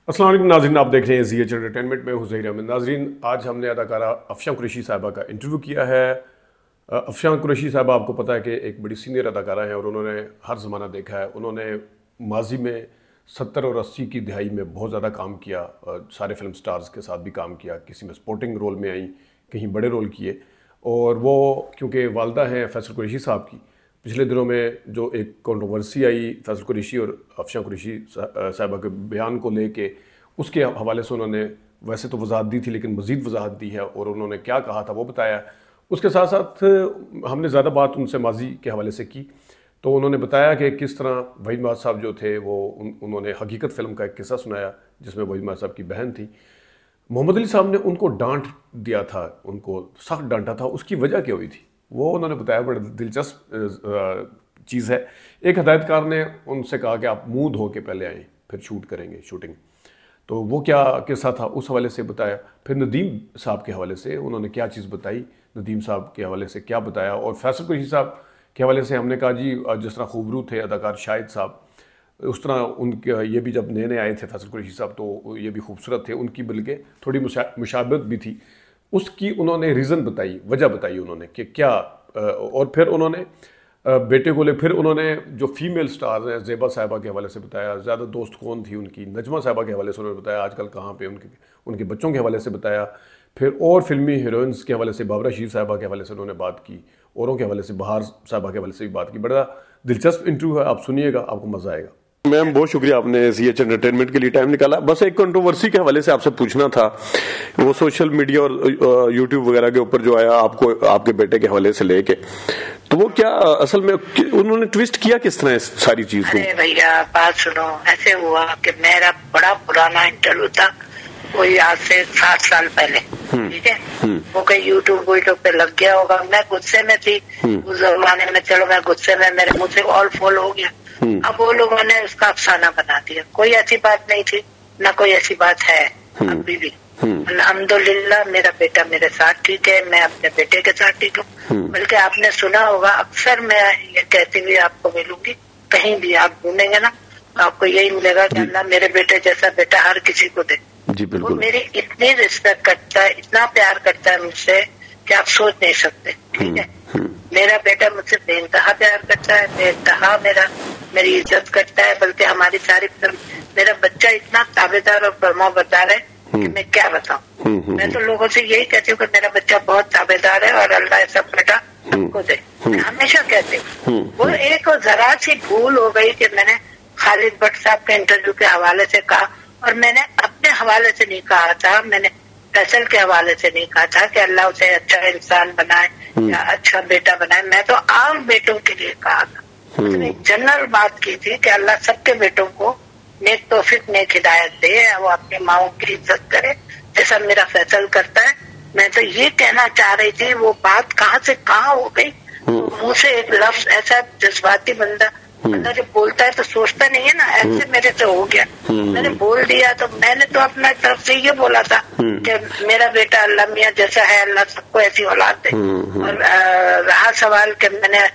السلام علیکم ناظرین، آپ دیکھ رہے ہیں زی ایچ انٹرٹینمنٹ میں حزیر احمد۔ ناظرین، آج ہم نے اداکارہ افشاں قریشی صاحبہ کا انٹرویو کیا ہے۔ افشاں قریشی صاحبہ آپ کو پتہ ہے کہ ایک بڑی سینئر اداکارہ ہیں اور انہوں نے ہر زمانہ دیکھا ہے۔ انہوں نے ماضی میں 70 اور 80 کی دہائی میں بہت زیادہ کام کیا، سارے فلم سٹارز کے ساتھ بھی کام کیا، کسی میں سپورٹنگ رول میں آئیں، کہیں بڑے رول کیے۔ اور وہ کیونکہ والدہ ہیں فیصل قریشی صاحب کی، پچھلے دنوں میں جو ایک کنٹروورسی آئی فیصل قریشی اور افشاں قریشی صاحبہ کے بیان کو لے کے، اس کے حوالے سے انہوں نے ویسے تو وضاحت دی تھی لیکن مزید وضاحت دی ہے اور انہوں نے کیا کہا تھا وہ بتایا۔ اس کے ساتھ ساتھ ہم نے زیادہ بات ان سے ماضی کے حوالے سے کی، تو انہوں نے بتایا کہ کس طرح وحید ماجد صاحب جو تھے وہ انہوں نے حقیقت فلم کا ایک قصہ سنایا جس میں وحید ماجد صاحب کی بہن تھی۔ محمد علی صاحب نے ان کو ڈانٹ دیا تھا، ان کو سخت ڈانٹا تھا، اس کی وجہ کیا ہوئی تھی وہ انہوں نے بتایا۔ بڑا دلچسپ چیز ہے۔ ایک ہدایت کار نے ان سے کہا کہ آپ منہ دھو کے پہلے آئیں پھر شوٹ کریں گے شوٹنگ، تو وہ کیا قصہ تھا اس حوالے سے بتایا۔ پھر ندیم صاحب کے حوالے سے انہوں نے کیا چیز بتائی، ندیم صاحب کے حوالے سے کیا بتایا، اور فیصل قریشی صاحب کے حوالے سے ہم نے کہا جی جس طرح خوبرو تھے اداکار شاہد صاحب، اس طرح ان کے یہ بھی جب نئے نئے آئے تھے فیصل قریشی صاحب تو یہ بھی خوبصورت تھے، ان کی بلکہ تھوڑی مشابہت بھی تھی۔ اس کی انہوں نے ریزن بتائی، وجہ بتائی انہوں نے کہ کیا، اور پھر انہوں نے بیٹے کو لے، پھر انہوں نے جو فیمیل سٹارز ہیں زیبا صاحبہ کے حوالے سے بتایا، زیادہ دوست کون تھی ان کی، نجمہ صاحبہ کے حوالے سے انہوں نے بتایا آج کل کہاں پہ، ان کے بچوں کے حوالے سے بتایا۔ پھر اور فلمی ہیروئنس کے حوالے سے بابرہ شیر صاحبہ کے حوالے سے انہوں نے بات کی، اوروں کے حوالے سے بہار صاحبہ کے حوالے سے بھی بات کی۔ بڑا دلچسپ انٹرویو ہے، آپ سنیے گا، آپ کو مزہ آئے گا۔ میم بہت شکریہ آپ نے سی ایچ انٹرٹینمنٹ کے لیے ٹائم نکالا۔ بس ایک کنٹروورسی کے حوالے سے آپ سے پوچھنا تھا، وہ سوشل میڈیا اور یوٹیوب وغیرہ کے اوپر جو آیا آپ کو آپ کے بیٹے کے حوالے سے لے کے، تو وہ کیا اصل میں انہوں نے ٹویسٹ کیا کس طرح اس ساری چیز کو؟ ارے بھیا بات سنو، ایسے ہوا کہ میرا بڑا پرانا انٹرویو تھا، کوئی آج سے 7 سال پہلے، ٹھیک ہے، وہ کہیں یوٹیوب پہ لگ گیا ہوگا، میں غصے میں تھی اس زمانے میں، چلو میں غصے میں میرے منہ سے آل فال ہو گیا۔ اب وہ لوگوں نے اس کا افسانہ بنا دیا، کوئی ایسی بات نہیں تھی، نہ کوئی ایسی بات ہے ابھی بھی۔ الحمدللہ میرا بیٹا میرے ساتھ ٹھیک ہے، میں اپنے بیٹے کے ساتھ ٹھیک ہوں۔ بلکہ آپ نے سنا ہوگا اکثر میں یہ کہتی ہوئی آپ کو ملوں گی، کہیں بھی آپ ڈھونڈیں گے نا آپ کو یہی ملے گا کہ اللہ میرے بیٹے جیسا بیٹا ہر کسی کو دے۔ وہ میری اتنی رسپیکٹ کرتا ہے، اتنا پیار کرتا ہے مجھ سے کہ آپ سوچ نہیں سکتے، ٹھیک ہے۔ میرا بیٹا مجھ سے بے انتہا پیار کرتا ہے، بے انتہا میری عزت کرتا ہے، بلکہ ہماری ساری میرا بچہ اتنا تابعدار اور فرما بردار ہے کہ میں کیا بتاؤں۔ میں تو لوگوں سے یہی کہتی ہوں کہ میرا بچہ بہت تابعدار ہے اور اللہ ایسا بیٹا سب کو دے، میں ہمیشہ کہتی ہوں۔ وہ ایک ذرا سی بھول ہو گئی کہ میں نے خالد بٹ صاحب کے انٹرویو کے حوالے سے کہا، اور میں نے اپنے حوالے سے نہیں کہا تھا، میں نے فیصل کے حوالے سے نہیں کہا تھا کہ اللہ اسے اچھا انسان بنائے یا اچھا بیٹا بنائے، میں تو عام بیٹوں کے لیے کہا تھا۔ اس نے جنرل بات کی تھی کہ اللہ سب کے بیٹوں کو نیک توفیق نیک ہدایت دے، وہ اپنی ماؤں کی عزت کرے جیسا میرا فیصل کرتا ہے۔ میں تو یہ کہنا چاہ رہی تھی، وہ بات کہاں سے کہاں ہو گئی، منہ سے ایک لفظ، ایسا جذباتی بندہ جب بولتا ہے تو سوچتا نہیں ہے نا، ایسے میرے سے ہو گیا، میں نے بول دیا۔ تو میں نے تو اپنا طرف سے یہ بولا تھا کہ میرا بیٹا اللہ میاں جیسا ہے، اللہ سب کو ایسی اولاد دے۔ اور رہا سوال کہ میں نے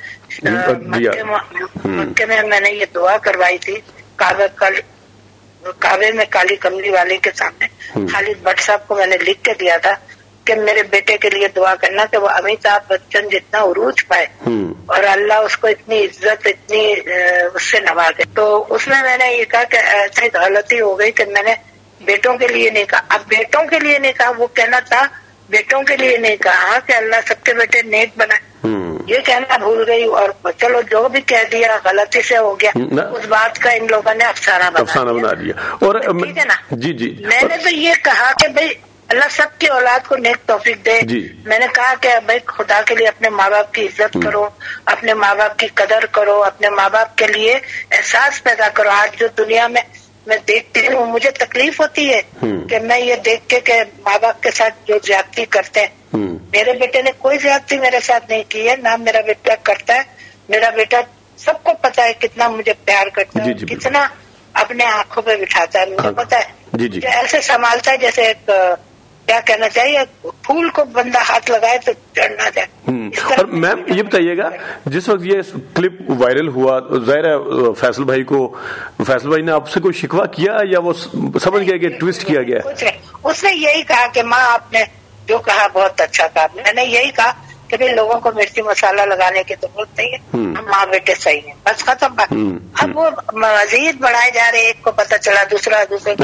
مکے میں نے یہ دعا کروائی تھی کعبے میں کالی کملی والے کے سامنے، خالد بٹ صاحب کو میں نے لکھ کے دیا تھا کہ میرے بیٹے کے لیے دعا کرنا کہ وہ امیتابھ بچن جتنا عروج پائے اور اللہ اس کو اتنی عزت اتنی اس سے نوازے۔ تو اس میں نے یہ کہا کہ ایسی غلطی ہو گئی کہ میں نے بیٹوں کے لیے نہیں کہا۔ اب بیٹوں کے لیے نہیں کہا، وہ کہنا تھا بیٹوں کے لیے نہیں کہا کہ اللہ سب کے بیٹے نیک بنائے، یہ کہنا بھول گئی۔ اور چلو جو بھی کہہ دیا غلطی سے ہو گیا، اس بات کا ان لوگوں نے افسانہ بنا دیا، اور ٹھیک ہے نا۔ میں نے تو یہ کہا کہ بھائی اللہ سب کی اولاد کو نیک توفیق دے۔ میں نے کہا کہ بھائی خدا کے لیے اپنے ماں باپ کی عزت کرو، اپنے ماں باپ کی قدر کرو، اپنے ماں باپ کے لیے احساس پیدا کرو۔ آج جو دنیا میں دیکھتی ہوں مجھے تکلیف ہوتی ہے کہ میں یہ دیکھ کے کہ ماں باپ کے ساتھ جو زیادتی کرتے ہیں، میرے بیٹے نے کوئی زیادتی میرے ساتھ نہیں کی ہے، نہ میرا بیٹا کرتا ہے۔ میرا بیٹا سب کو پتا ہے کتنا مجھے پیار کرتا ہے، کتنا اپنے آنکھوں پہ بٹھاتا ہے، مجھے پتا ہے، ایسے سنبھالتا ہے جیسے ایک کیا کہنا چاہیے, پھول کو بندہ ہاتھ لگائے تو چڑھنا جائے. اور میم یہ بتائیے گا, جس وقت یہ کلپ وائرل ہوا, ظاہر ہے فیصل بھائی نے آپ سے کوئی شکوہ کیا یا وہ سمجھ گیا کہ ٹویسٹ کیا گیا؟ اس نے یہی کہا کہ ماں آپ نے جو کہا بہت اچھا کہا. میں نے یہی کہا کہ بھائی لوگوں کو مرچی مسالہ لگانے کی ضرورت نہیں ہے, ہم ماں بیٹے صحیح ہیں, بس ختم بات. اب وہ مزید بڑھائے جا رہے, ایک کو پتہ چلا دوسرے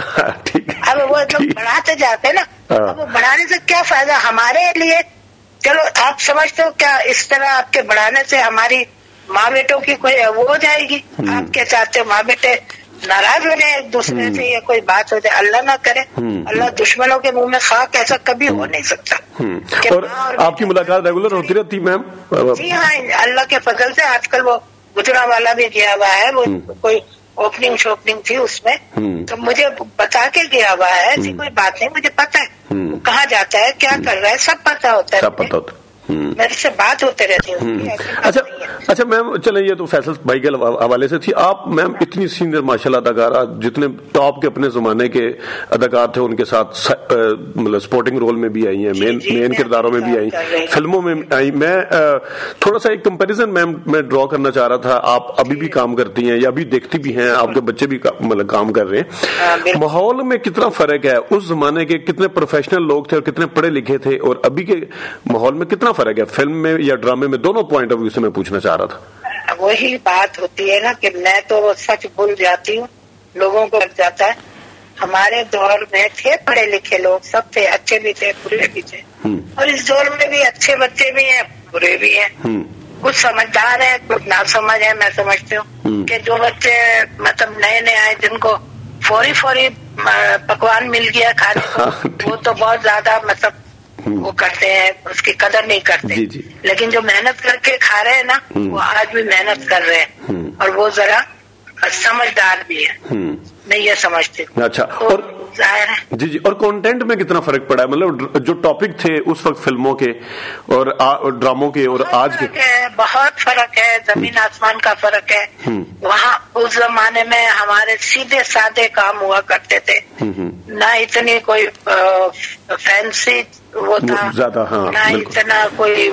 اب وہ لوگ بڑھاتے جاتے ہیں نا. اب وہ بڑھانے سے کیا فائدہ ہمارے لیے؟ چلو آپ سمجھتے ہو کیا اس طرح آپ کے بڑھانے سے ہماری ماں بیٹوں کی کوئی وہ ہو جائے گی؟ آپ کیا چاہتے ہو ماں بیٹے ناراض ہو جائے ایک دوسرے سے, یا کوئی بات ہو جائے؟ اللہ نہ کرے, اللہ دشمنوں کے منہ میں خاک, ایسا کبھی ہو نہیں سکتا. اور آپ کی ملاقات ریگولر ہوتی رہتی میم؟ جی ہاں, اللہ کے فضل سے. آج کل وہ گجرا والا بھی گیا ہوا ہے, وہ کوئی اوپننگ شوپننگ تھی اس میں, تو مجھے بتا کے گیا ہوا ہے. ایسی کوئی بات نہیں, مجھے پتا ہے کہاں جاتا ہے, کیا کر رہا ہے, سب پتا ہوتا ہے. میرے سے بات ہوتے رہتی ہے. اچھا میم, چلیں یہ تو فیصل بھائی کے حوالے سے تھی. آپ میم اتنی سینئر ماشاءاللہ اداکارہ, جتنے ٹاپ کے اپنے زمانے کے اداکار تھے ان کے ساتھ مطلب سپورٹنگ رول میں بھی آئی ہیں, مین کرداروں میں بھی آئی, فلموں میں آئی. میں تھوڑا سا ایک کمپیریزن میم میں ڈرا کرنا چاہ رہا تھا. آپ ابھی بھی کام کرتی ہیں یا ابھی دیکھتی بھی ہیں, آپ کے بچے بھی مطلب کام کر رہے ہیں. ماحول میں کتنا فرق ہے؟ اس زمانے کے کتنے پروفیشنل لوگ تھے اور کتنے پڑھے لکھے تھے, اور ابھی کے ماحول میں کتنا فرق ہے فلم میں یا ڈرامے میں؟ دونوں پوائنٹ آف ویو سے میں پوچھنا چاہ رہا تھا. وہی بات ہوتی ہے نا کہ میں تو سچ بھول جاتی ہوں, لوگوں کو لگ جاتا ہے. ہمارے دور میں تھے پڑھے لکھے لوگ, سب تھے, اچھے بھی تھے برے بھی تھے, اور اس دور میں بھی اچھے بچے بھی ہیں برے بھی ہیں. کچھ سمجھدار ہیں, کچھ نہ سمجھ ہے. میں سمجھتی ہوں کہ جو بچے مطلب نئے آئے, جن کو فوری پکوان مل گیا کھانے کو, وہ تو بہت زیادہ مطلب وہ کرتے ہیں, اس کی قدر نہیں کرتے. لیکن جو محنت کر کے کھا رہے ہیں نا, وہ آج بھی محنت کر رہے ہیں, اور وہ ذرا سمجھدار بھی ہے. میں یہ سمجھتی ہوں. اچھا, اور ظاہر ہے جی اور کانٹینٹ میں کتنا فرق پڑا ہے؟ مطلب جو ٹاپک تھے اس وقت فلموں کے اور ڈراموں کے اور آج کے, بہت فرق ہے, زمین آسمان کا فرق ہے. وہاں اس زمانے میں ہمارے سیدھے سادے کام ہوا کرتے تھے, نہ اتنی کوئی فینسی وہ تھا زیادہ, نہ اتنا کوئی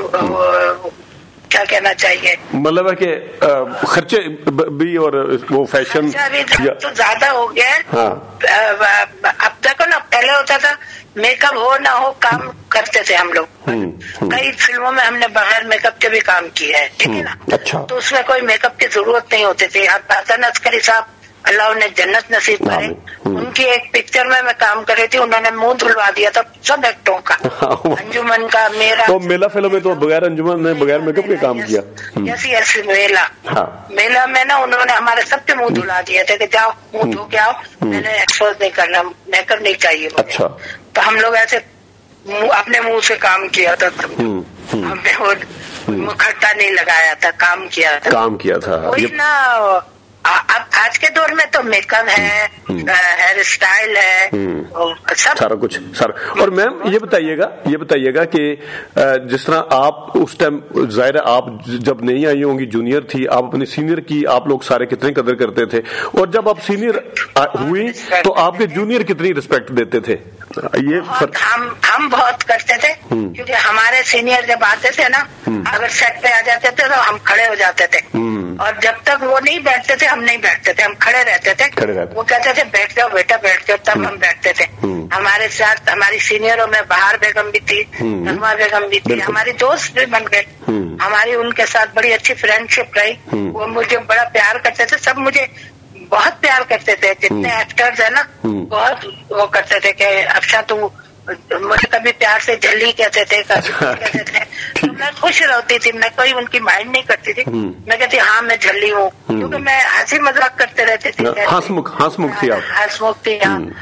کیا کہنا چاہیے, مطلب ہے کہ خرچے بھی اور وہ فیشن تو زیادہ ہو گیا ہے. اب دیکھو نا, پہلے ہوتا تھا میک اپ ہو نہ ہو کام کرتے تھے ہم لوگ. کئی فلموں میں ہم نے بغیر میک اپ کے بھی کام کیا ہے, ٹھیک ہے نا, تو اس میں کوئی میک اپ کی ضرورت نہیں ہوتی تھی. اب حسن عسکری صاحب اللہ انہیں جنت نصیب کرے, ان کی ایک پکچر میں کام کر رہی تھی, انہوں نے منہ دھلوا دیا تھا سب ایکٹوں کا, انجمن کا, میرا تو میلا فلم میں تو بغیر انجمن نے بغیر میک اپ کے کام کیا. ایسی میلا میں نا انہوں نے ہمارے سب کے منہ دھلا دیے تھے کہ جاؤ منہ دھو کے آؤ, میں نے ایکسپوز نہیں کرنا, میک اپ نہیں چاہیے. اچھا, تو ہم لوگ ایسے اپنے منہ سے کام کیا تھا, ہم نے وہ کھٹا نہیں لگایا تھا, کام کیا تھا. وہی نا, اب آج کے دور میں تو میک اپ ہے, ہیئر اسٹائل ہے, سارا کچھ سارا. اور میم یہ بتائیے گا کہ جس طرح آپ اس ٹائم, ظاہر ہے آپ جب نہیں آئی ہوں گی, جونیئر تھی, آپ اپنے سینئر کی آپ لوگ سارے کتنے قدر کرتے تھے, اور جب آپ سینئر ہوئی تو آپ کے جونیئر کتنی رسپیکٹ دیتے تھے؟ یہ ہم بہت کرتے تھے, کیونکہ ہمارے سینئر جب آتے تھے نا, اگر سیٹ پہ آ جاتے تھے تو ہم کھڑے ہو جاتے تھے, اور جب تک وہ نہیں بیٹھتے تھے ہم نہیں بیٹھتے تھے, ہم کھڑے رہتے تھے. وہ کہتے تھے بیٹھ جاؤ بیٹا بیٹھ جاؤ, تب ہم بیٹھتے تھے. ہمارے ساتھ ہماری سینئروں میں بہار بیگم بھی تھی, نغمہ بیگم بھی تھی, ہماری دوست بھی بن گئے. ہماری ان کے ساتھ بڑی اچھی فرینڈ شپ رہی. وہ مجھے بڑا پیار کرتے تھے, سب مجھے بہت پیار کرتے تھے. جتنے ایکٹرز ہیں نا بہت وہ کرتے تھے کہ افشاں تو مجھے کبھی پیار سے جھلی کہتے تھے, کہتے تھے. تو میں خوش رہتی تھی, میں کوئی ان کی مائنڈ نہیں کرتی تھی. میں کہتی ہاں میں جھلی ہوں, کیونکہ میں ہنسی مذاق کرتے رہتی تھی. ہنس مکھ تھی آپ؟ ہنس مکھ تھی,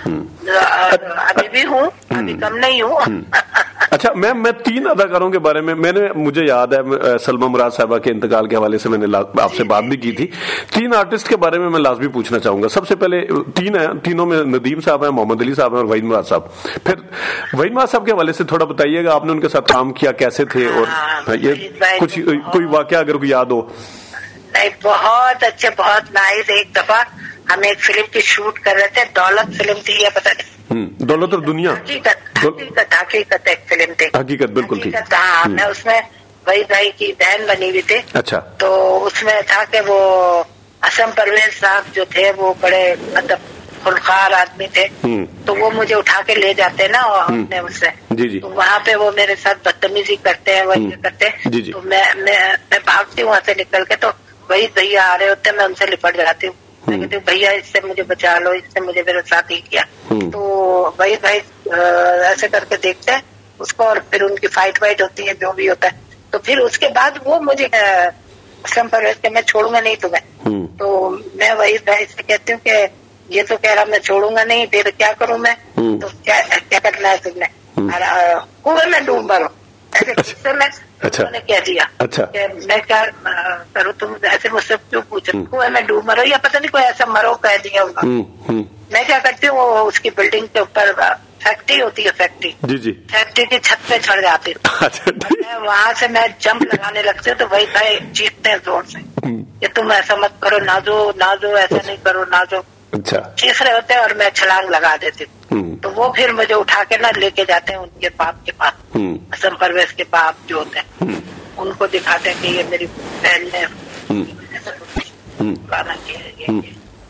ابھی بھی ہوں, ابھی کم نہیں ہوں. اچھا میم, میں 3 اداکاروں کے بارے میں مجھے یاد ہے, سلمیٰ مراد صاحبہ کے انتقال کے حوالے سے میں نے آپ سے بات بھی کی تھی. 3 آرٹسٹ کے بارے میں لازمی پوچھنا چاہوں گا. سب سے پہلے 3 ہیں, تینوں میں ندیم صاحب ہیں, محمد علی صاحب ہیں اور وحید مراد صاحب. پھر وحید مراد صاحب کے حوالے سے تھوڑا بتائیے گا, آپ نے ان کے ساتھ کام کیا, کیسے تھے, اور یہ کچھ کوئی واقعہ اگر کوئی یاد ہو. نہیں, بہت اچھے, بہت نائس. ایک دفعہ ہم ایک فلم کی شوٹ کر رہے تھے, دولت فلم تھی, یہ پتہ نہیں, दौलत और दुनिया, हकीकत एक फिल्म थी, हकीकत बिल्कुल थी। हाँ, मैं उसमें वहीद भाई की बहन बनी हुई थी। अच्छा। तो उसमें था कि वो असम परवेज साहब जो थे वो बड़े मतलब खुलखार आदमी थे, तो वो मुझे उठा के ले जाते ना अपने उससे, तो वहाँ पे वो मेरे साथ बदतमीजी करते हैं, वही करते हैं, तो मैं भागती हूँ वहाँ से निकल के, तो वही भैया आ रहे होते हैं, मैं उनसे लिपट जाती हूँ, मैं कहती हूँ भैया इससे मुझे बचा लो, इससे मुझे मेरे साथ ही किया। तो वही भाई ऐसे करके देखते हैं उसको, और फिर उनकी फाइट वाइट होती है, जो भी होता है, तो फिर उसके बाद वो मुझे असम परवेज के मैं छोड़ूंगा नहीं तुम्हें, तो मैं वही भाई से कहती हूँ कि ये तो कह रहा मैं छोड़ूंगा नहीं, फिर क्या करूं मैं, तो क्या करना है तुमने, कुएं में डूब मरो, ऐसे गुस्से में उन्होंने कह दिया। कि मैं क्या करूँ, तुम ऐसे मुझसे क्यों पूछो, कुएं में डूब मरो, या पता नहीं कोई ऐसा मरो कह दिया होगा। मैं क्या करती हूँ, वो उसकी बिल्डिंग के ऊपर फैक्ट्री होती है, फैक्ट्री की छत पे चढ़ जाती हूँ, वहां से मैं जंप लगाने लगती हूँ, तो वही भाई चीखते हैं जोर से कि तुम ऐसा मत करो, नाजो ऐसा नहीं करो, नाजो। अच्छा। चीख रहे होते हैं और मैं छलांग लगा देती हूँ, तो वो फिर मुझे उठा के ना लेके जाते हैं उनके बाप के पास, असम परवेज के बाप जो होते हैं, उनको दिखाते हैं कि ये मेरी बहन ने गाना किया है,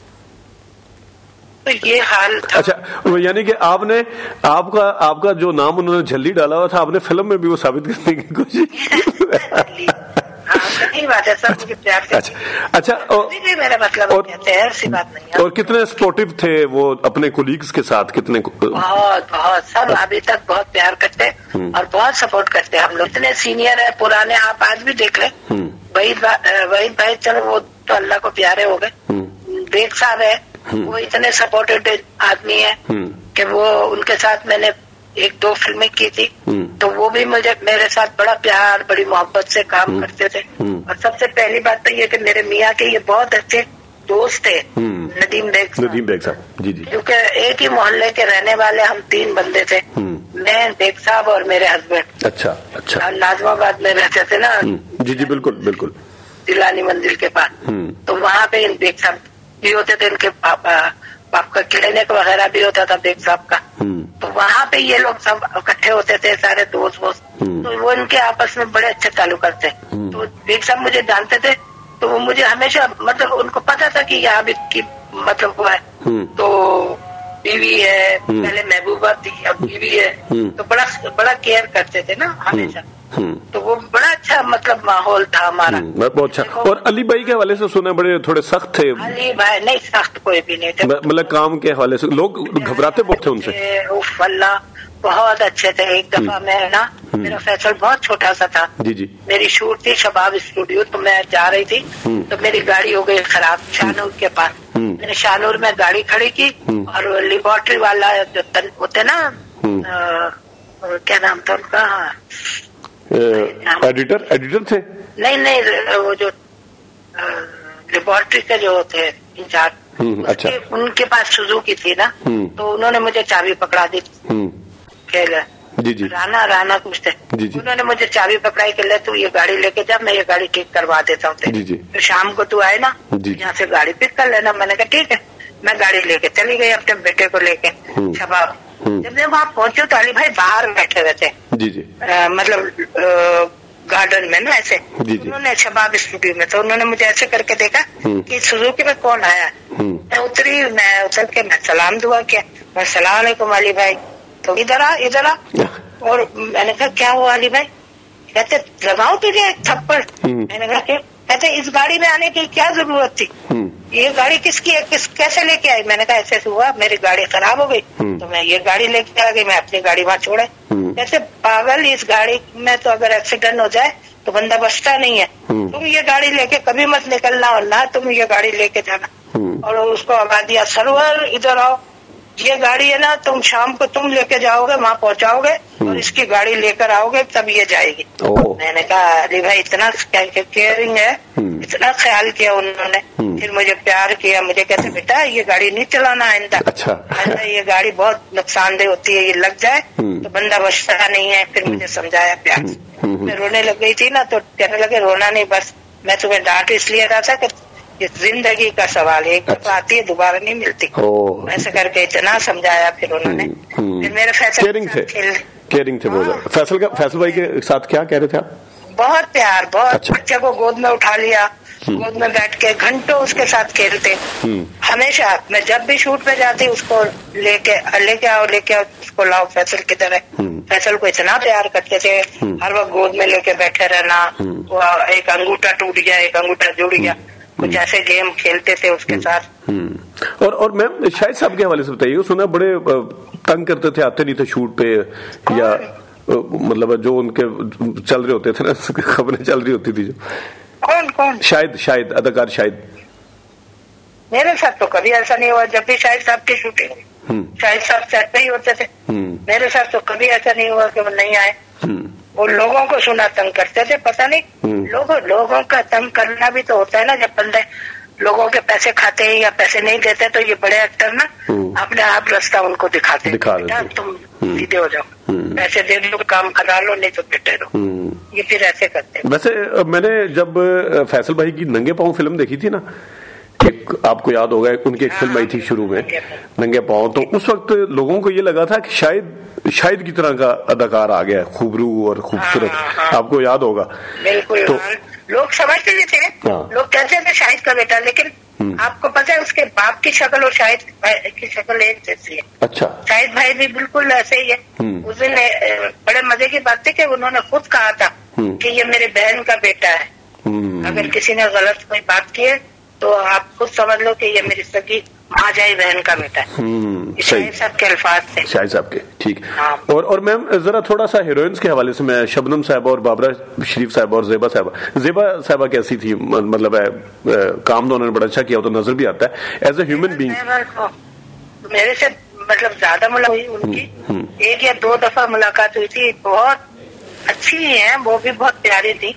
तो ये हाल था। अच्छा, यानी कि आपका जो नाम उन्होंने झल्ली डाला हुआ था, आपने फिल्म में भी वो साबित करने की कोशिश सही बात है, सब मुझे प्यार से। अच्छा, मेरा मतलब ऐसी बात नहीं है। और कितने सपोर्टिव थे वो अपने कोलीग्स के साथ, कितने? बहुत सब अभी तक बहुत प्यार करते हैं और बहुत सपोर्ट करते हैं। हम लोग इतने सीनियर है, पुराने, आप आज भी देख ले, वहीद भाई चलो वो तो अल्लाह को प्यारे हो गए, बेग साहब है, वो इतने सपोर्टेड आदमी है कि वो उनके साथ मैंने 1-2 फिल्में की थी, तो वो भी मुझे मेरे साथ बड़ा प्यार, बड़ी मोहब्बत से काम करते थे। और सबसे पहली बात तो ये कि मेरे मियाँ के ये बहुत अच्छे दोस्त थे, नदीम बेग साहब, जी, क्योंकि एक ही मोहल्ले के रहने वाले हम 3 बंदे थे, मैं, बेग साहब और मेरे हस्बैंड। अच्छा। नाजमाबाद में रहते थे ना, जी, बिल्कुल, दिलानी मंदिर के पास, तो वहाँ पे बेग साहब भी होते थे, इनके बाप का क्लिनिक वगैरह भी होता था बेग साहब का, तो वहाँ पे ये लोग सब इकट्ठे होते थे, सारे दोस्त, तो वो इनके आपस में बड़े अच्छे ताल्लुकात थे। तो बेग साहब मुझे जानते थे, तो वो मुझे हमेशा, मतलब उनको पता था कि यहाँ भी की मतलब वो है, तो बीवी है, पहले महबूबा थी, अब बीवी है, तो बड़ा केयर करते थे ना हमेशा, तो वो बड़ा अच्छा मतलब माहौल था हमारा, बहुत अच्छा। और अली भाई के हवाले से सुना बड़े थोड़े सख्त थे। अली भाई नहीं, सख्त कोई भी नहीं थे, मतलब काम के हवाले से लोग घबराते बहुत थे उनसे। अल्लाह, बहुत अच्छे थे। एक दफा मैं ना, मेरा फैसल बहुत छोटा सा था, जी, मेरी शूट थी शबाब स्टूडियो, तो मैं जा रही थी, तो मेरी गाड़ी हो गई खराब शाहनूर के पास, मैंने शाहनूर में गाड़ी खड़ी की, और लेबोरेटरी वाला जो होते ना, क्या नाम था उनका, एडिटर थे? नहीं, वो जो लेबोरेटरी के जो थे इंचार्ज, अच्छा, उनके पास सुजुकी थी ना, तो उन्होंने मुझे चाबी पकड़ा दी, जी, राना कुछ थे, उन्होंने मुझे चाबी पकड़ाई के ले, तू ये गाड़ी लेके जा, मैं ये गाड़ी ठीक करवा देता हूँ, तो शाम को तू आए ना, यहाँ से गाड़ी पिक कर लेना। मैंने कहा ठीक है, मैं गाड़ी लेके चली गई अपने बेटे को लेके शबाब। जब मैं वहाँ पहुंची तो अली भाई बाहर बैठे हुए थे, मतलब गार्डन में ना ऐसे, उन्होंने शबाब स्टूडियो में, तो उन्होंने मुझे ऐसे करके देखा कि सुजुकी में कौन आया। मैं उतर के मैं सलाम दुआ किया, मैं सलाम अलैकुम अली भाई, तो इधर आ। और मैंने कहा क्या हुआ अली भाई? कहते लगाओ तुझे एक थप्पड़। मैंने कहा क्या? कहते इस गाड़ी में आने की क्या जरूरत थी, ये गाड़ी किसकी है, कैसे लेके आई? मैंने कहा ऐसे हुआ, मेरी गाड़ी खराब हो गई, तो मैं ये गाड़ी लेके आ गई, मैं अपनी गाड़ी वहां छोड़े। कहते पागल, इस गाड़ी में तो अगर एक्सीडेंट हो जाए तो बंदा बचता नहीं है, तुम ये गाड़ी लेके कभी मत निकलना, और ना तुम ये गाड़ी लेके जाना। और उसको आवाज दिया, सरवर इधर आओ, ये गाड़ी है ना, तुम शाम को तुम लेके जाओगे, वहाँ पहुँचाओगे और इसकी गाड़ी लेकर आओगे, तब ये जाएगी। मैंने कहा अली भाई इतना केयरिंग है, इतना ख्याल किया उन्होंने, फिर मुझे प्यार किया। मुझे कहते बेटा ये गाड़ी नहीं चलाना आइंदा, अच्छा। ये गाड़ी बहुत नुकसानदेह होती है, ये लग जाए तो बंदा बचता नहीं है। फिर मुझे समझाया प्यार से, मैं रोने लग गई थी ना, तो कहने लगे रोना नहीं, बस मैं तुम्हें डांट इसलिए रहा था कि ये जिंदगी का सवाल है, एक दफा आती है दोबारा नहीं मिलती। ऐसे करके इतना समझाया फिर उन्होंने। फिर मेरे फैसल केयरिंग थे बहुत। फैसल भाई के साथ क्या कह रहे थे आप? बहुत प्यार, बहुत। बच्चे को गोद में उठा लिया, गोद में बैठ के घंटों उसके साथ खेलते। हमेशा मैं जब भी शूट पे जाती उसको लेके आओ उसको लाओ, फैसल किधर है। फैसल को इतना प्यार करते थे, हर वक्त गोद में लेके बैठे रहना। वो एक अंगूठा टूट गया, एक अंगूठा जुड़ गया, कुछ ऐसे गेम खेलते थे उसके साथ। और मैम शाहिद साहब के हवाले से बताइए, सुना बड़े तंग करते थे, आते नहीं थे शूट पे, या मतलब जो उनके चल रहे होते थे ना, खबरें चल रही होती थी जो। कौन? शाहिद अदाकार शाहिद। मेरे साथ तो कभी ऐसा नहीं हुआ। जब भी शाहिद साहब की शूटिंग, शाहिद साहब सेट पे ही होते थे। मेरे साथ तो कभी ऐसा नहीं हुआ कि वो नहीं आए। वो लोगों को सुना तंग करते थे, पता नहीं लोगों का तंग करना भी तो होता है ना। जब बंदे लोगों के पैसे खाते हैं या पैसे नहीं देते तो ये बड़े एक्टर ना अपने आप रास्ता उनको दिखाते हैं, तुम सीधे हो जाओ, पैसे दे दो, काम करा लो, नहीं तो बैठे रहो। ये फिर ऐसे करते हैं। वैसे मैंने जब फैसल भाई की नंगे पाँव फिल्म देखी थी ना, एक आपको याद होगा, उनकी एक फिल्म आई थी शुरू में नंगे पाँव, तो उस वक्त लोगों को ये लगा था कि शायद की तरह का अदाकार आ गया, खूबरू और खूबसूरत। आपको याद होगा? बिल्कुल। तो लोग समझते भी थे, लोग कहते थे शाहिद का बेटा, लेकिन आपको पता है उसके बाप की शक्ल और शाहिद की शक्ल एक जैसी है। अच्छा। शाहिद भाई भी बिल्कुल ऐसे ही है। उस दिन बड़े मजे की बात थी कि उन्होंने खुद कहा था कि ये मेरी बहन का बेटा है। अगर किसी ने गलत कोई बात की है तो आप खुद समझ लो कि ये मेरी सगी माजाई बहन का बेटा है। शाहिद साहब के अल्फाज थे, शाहिद साहब के। ठीक। और मैम जरा थोड़ा सा हीरोइंस के हवाले से, मैं शबनम साहबा और बाबरा शरीफ साहबा और जेबा साहबा कैसी थी? मतलब काम तो उन्होंने बड़ा अच्छा किया, तो नजर भी आता है एज ए ह्यूमन बीइंग। मेरे से मतलब ज्यादा मुलाकात हुई उनकी, 1 या 2 दफा मुलाकात हुई थी। बहुत अच्छी है, वो भी बहुत प्यारी थी।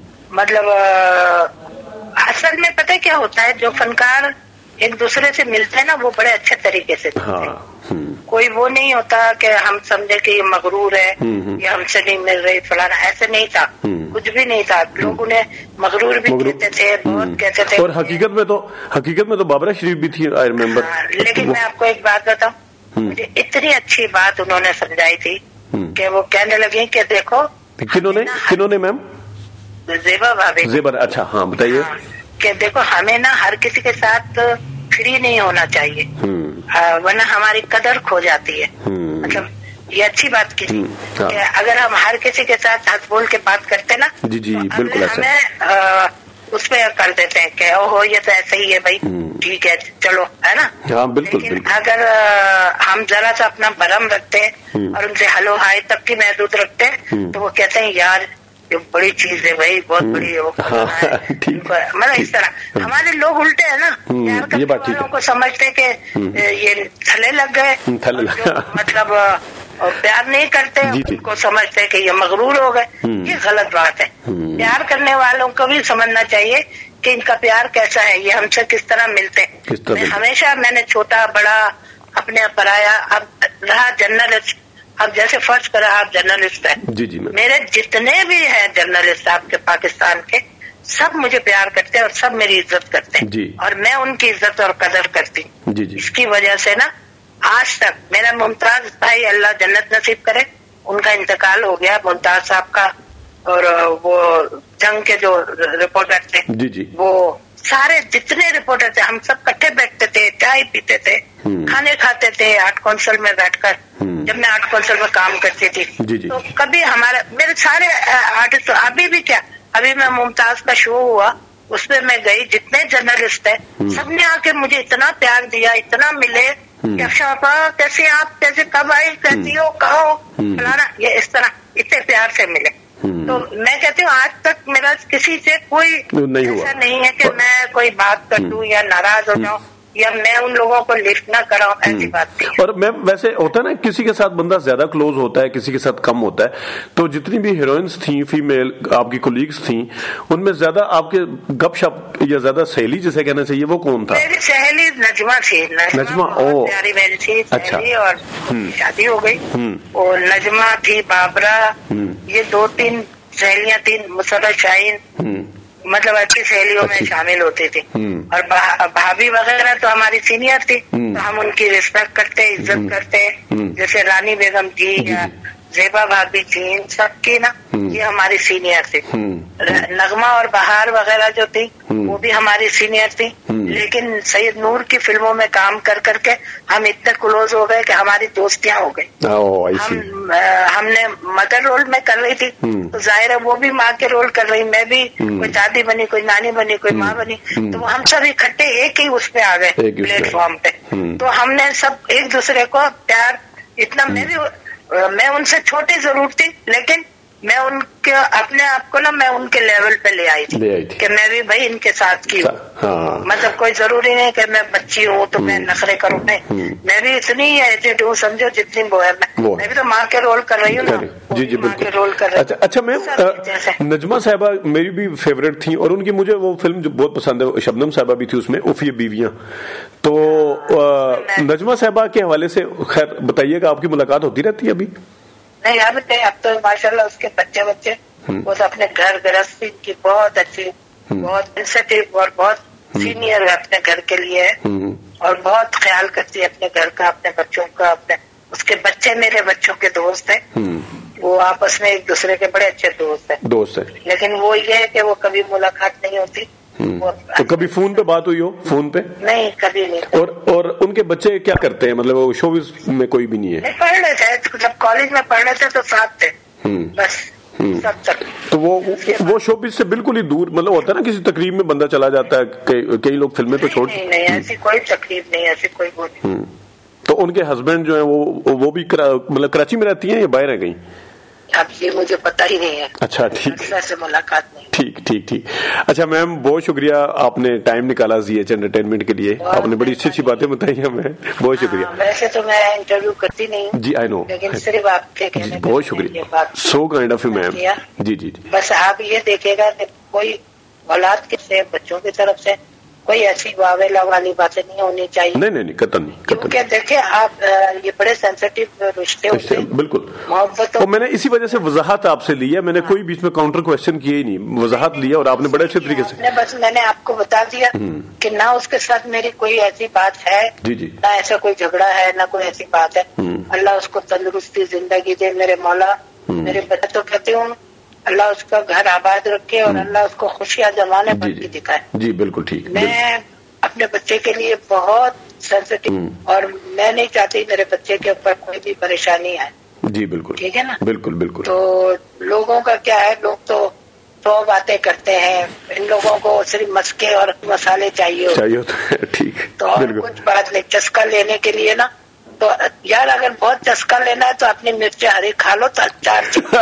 मतलब असल में पता है क्या होता है, जो फनकार एक दूसरे से मिलते हैं ना, वो बड़े अच्छे तरीके से मिलते हैं। कोई वो नहीं होता कि हम समझे कि ये मगरूर है या हमसे नहीं मिल रही फलाना, ऐसे नहीं था, कुछ भी नहीं था। लोग उन्हें मगरूर भी कहते थे, बहुत कहते थे। और हकीकत में तो बाबरा शरीफ भी थी, आई रिमेम्बर। लेकिन मैं आपको एक बात बताऊं, मुझे इतनी अच्छी बात उन्होंने समझाई थी कि वो कहने लगी कि देखो। किन्होंने मैम? जेबा भाभी। जेबा, अच्छा, हाँ बताइए। कि देखो हमें ना हर किसी के साथ फ्री नहीं होना चाहिए, वरना हमारी कदर खो जाती है। मतलब ये अच्छी बात की थी कि अगर हम हर किसी के साथ हंस बोल के बात करते ना, जी बिल्कुल, हमें उसमें कर देते हैं कि ओहो ये तो ऐसे ही है भाई, ठीक है चलो, है ना। हाँ, बिल्कुल। लेकिन अगर हम जरा सा अपना भरम रखते हैं और उनसे हेलो हाय तक की महदूद रखते हैं, तो वो कहते हैं यार ये बड़ी चीज है भाई, बहुत बड़ी है वो। मतलब इस तरह हमारे लोग उल्टे है ना, प्यार करने वालों को समझते कि ये थले लग गए, मतलब प्यार नहीं करते उनको समझते कि ये मगरूर हो गए। ये गलत बात है। प्यार करने वालों को भी समझना चाहिए कि इनका प्यार कैसा है, ये हमसे किस तरह मिलते हैं। हमेशा मैंने छोटा बड़ा अपने पराया, अब रहा जर्नलिस्ट, अब जैसे फर्ज करा आप जर्नलिस्ट है, मेरे जितने भी हैं जर्नलिस्ट आपके पाकिस्तान के, सब मुझे प्यार करते हैं और सब मेरी इज्जत करते हैं, और मैं उनकी इज्जत और कदर करती हूँ। इसकी वजह से ना आज तक मेरा मुमताज भाई, अल्लाह जन्नत नसीब करे, उनका इंतकाल हो गया, मुमताज साहब का, और वो जंग के जो रिपोर्टर थे, वो सारे जितने रिपोर्टर थे, हम सब इकट्ठे बैठते थे, चाय पीते थे, खाने खाते थे आर्ट काउंसिल में बैठकर। जब मैं आर्ट काउंसिल में काम करती थी तो कभी मेरे सारे आर्टिस्ट, अभी भी क्या, अभी मैं मुमताज का शो हुआ उसमें मैं गई, जितने जर्नलिस्ट है सबने आके मुझे इतना प्यार दिया, इतना मिले कि अफशापा कैसे आप, कैसे कब आई, कैसी हो, कहो फलाना, ये इस तरह इतने प्यार से मिले। तो मैं कहती हूँ आज तक मेरा किसी से कोई ऐसा नहीं है कि मैं कोई बात कर दूं या नाराज हो जाऊं या मैं उन लोगों को लिफ्ट ना कराऊं, ऐसी बात नहीं। और मैम वैसे होता है ना, किसी के साथ बंदा ज्यादा क्लोज होता है, किसी के साथ कम होता है, तो जितनी भी हीरोइंस थी फीमेल आपकी कोलीग्स थी, उनमें ज्यादा आपके गपशप या ज्यादा सहेली जिसे कहना चाहिए, वो कौन था? मेरी सहेली नजमा थी। नजमा ओ प्यारी मेरी थी सहेली, और शादी हो गई। और नजमा थी, बाबरा, ये 2-3 सहेलियां थी, मुसर्रत शाहीन, मतलब अच्छी सहेलियों में शामिल होती थी, और भाभी वगैरह तो हमारी सीनियर थी, तो हम उनकी रिस्पेक्ट करते, इज्जत करते, जैसे रानी बेगम थी या ज़ेबा भाभी थी, इन सब की ना ये हमारी सीनियर थी। नगमा और बहार वगैरह जो थी वो भी हमारी सीनियर थी, लेकिन सैयद नूर की फिल्मों में काम कर करके हम इतने क्लोज हो गए कि हमारी दोस्तियां हो गई। हमने मदर रोल में कर रही थी, तो जाहिर है वो भी माँ के रोल कर रही, मैं भी कोई दादी बनी, कोई नानी बनी, कोई माँ बनी, तो हम सब इकट्ठे एक ही उस पे आ गए प्लेटफॉर्म पे। तो हमने सब एक दूसरे को प्यार इतना, मैं उनसे छोटी जरूर थी, लेकिन मैं उनके अपने आप को ना मैं उनके लेवल पे ले आई थी कि मैं भी भाई इनके साथ की हूँ। हाँ। मतलब कोई जरूरी नहीं कि मैं बच्ची हूँ तो मैं नखरे करूँ, नहीं, मैं भी इतनी ही एजेड हूँ समझो जितनी वो है। मैं भी तो माँ के रोल कर रही हूँ ना। जी जी माँ के रोल कर रही हूँ। अच्छा मैम, नजमा साहिबा मेरी भी फेवरेट थी, और उनकी मुझे वो फिल्म जो बहुत पसंद है, शबनम साहिबा भी थी उसमें, उफ ये बीवियां। तो नजमा साहिबा के हवाले से खैर बताइएगा, आपकी मुलाकात होती रहती है अभी? नहीं अब तो माशाल्लाह उसके बच्चे वो तो अपने घर गृहस्थी की बहुत अच्छी, बहुत सेंसिटिव और बहुत सीनियर है अपने घर के लिए, और बहुत ख्याल करती है अपने घर का, अपने बच्चों का। अपने उसके बच्चे मेरे बच्चों के दोस्त हैं, वो आपस में एक दूसरे के बड़े अच्छे दोस्त हैं। लेकिन वो ये है कि वो कभी मुलाकात नहीं होती। तो कभी फोन पे बात हुई हो? फोन पे नहीं, कभी नहीं। और उनके बच्चे क्या करते हैं? मतलब वो शोबिज़ में कोई भी नहीं है? नहीं, पढ़ रहे थे, जब कॉलेज में पढ़ रहे थे तो साथ थे बस, सब तक। तो वो शोबिज़ से बिल्कुल ही दूर, मतलब होता है ना किसी तकरीब में बंदा चला जाता है, कई लोग फिल्में तो छोड़। नहीं, ऐसी कोई तकलीफ नहीं, ऐसी कोई वो नहीं। तो उनके हस्बैंड जो है वो भी मतलब कराची में रहती हैं या बाहर है कहीं? अब ये मुझे पता ही नहीं है। अच्छा, ठीक, से मुलाकात नहीं। ठीक। अच्छा मैम, बहुत शुक्रिया, आपने टाइम निकाला ज़ीएच एंटरटेनमेंट के लिए, आपने बड़ी अच्छी बातें बताई हमें, बहुत शुक्रिया। वैसे तो मैं इंटरव्यू करती नहीं हूँ। जी आई नो, लेकिन सिर्फ आपके कहने बहुत शुक्रिया, so kind of you ma'am. जी। बस आप ये देखेगा कि कोई औलाद के से बच्चों की तरफ से कोई ऐसी वावेला वाली बातें नहीं होनी चाहिए। नहीं, कतई नहीं। क्योंकि देखिए आप ये बड़े सेंसिटिव रिश्ते होते हैं, बिल्कुल मोहब्बत। तो मैंने इसी वजह से वजाहत आपसे ली है, मैंने कोई बीच में काउंटर क्वेश्चन किए ही नहीं, वजाहत लिया और आपने बड़े अच्छे तरीके से। बस मैंने आपको बता दिया कि ना उसके साथ मेरी कोई ऐसी बात है, जी, ना ऐसा कोई झगड़ा है, ना कोई ऐसी बात है। अल्लाह उसको तंदुरुस्ती जिंदगी दे मेरे मौला। मेरे बच्चे तो कहती हूँ अल्लाह उसका घर आबाद रखे और अल्लाह उसको खुशियां जमाने भर की दिखाए। जी बिल्कुल ठीक। मैं अपने बच्चे के लिए बहुत सेंसिटिव, और मैं नहीं चाहती मेरे बच्चे के ऊपर कोई भी परेशानी आए। जी बिल्कुल ठीक है ना? बिल्कुल। तो लोगों का क्या है, लोग तो बातें करते हैं, इन लोगों को सिर्फ मस्के और मसाले चाहिए तो ठीक। तो और कुछ बात नहीं, चस्का लेने के लिए ना, तो यार अगर बहुत चस्का लेना है तो अपनी मिर्ची हरी खा लो तो अचार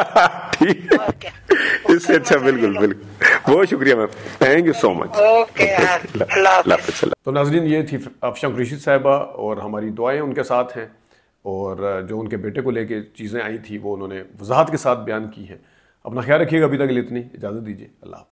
ठीक है, इससे अच्छा। बिल्कुल, बहुत शुक्रिया ma'am, thank you so much. Okay, अल्लाह हाफ़िज़। तो नाज़रीन, ये थी अफशां कुरैशी साहिबा, और हमारी दुआएं उनके साथ हैं, और जो उनके बेटे को लेके चीज़ें आई थी वो उन्होंने वजाहत के साथ बयान की हैं। अपना ख्याल रखिएगा, अभी तक के लिए इतनी इजाज़त दीजिए, अल्लाह।